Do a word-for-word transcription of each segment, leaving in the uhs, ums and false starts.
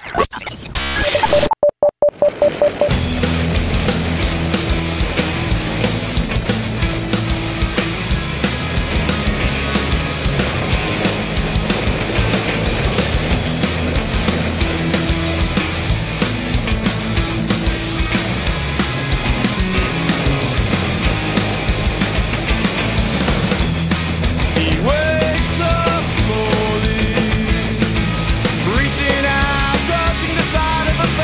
Reaching out, touching the side of a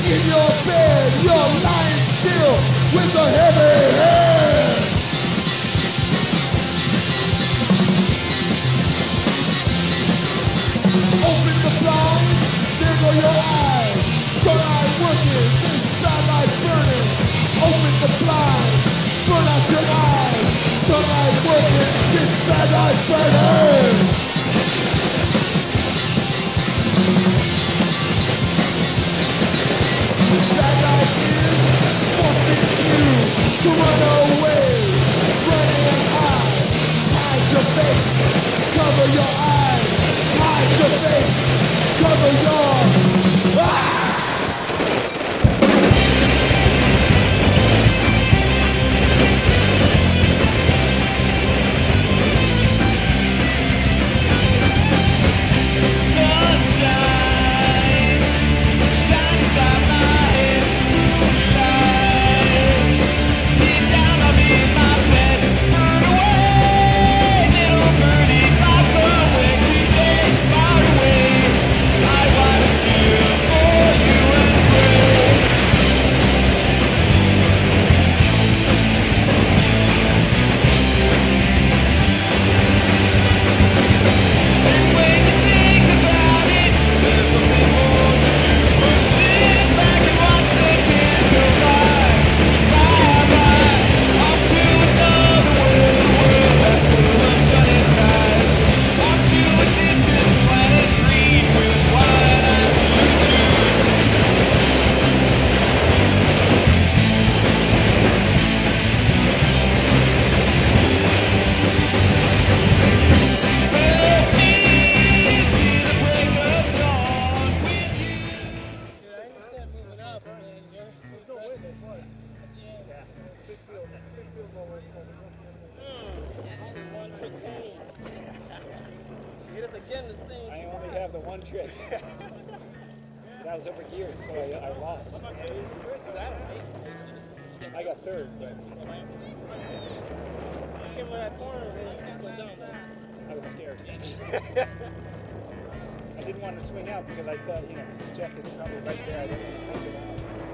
In your bed, you're lying still with a heavy head. Open the blinds, there go your eyes. Sunlight working, this starlight burning. Open the blinds, burn out your eyes. Sunlight working, this starlight burning. That light is forcing you to run away. Running and hide, hide your face, cover your eyes. Hide your face, cover your ah! That was over here, so I, I lost. I got third, but I came to that corner and you slowed down. I was scared. I didn't want to swing out because I thought, you know, Jeff is probably right there. I didn't want to take it out.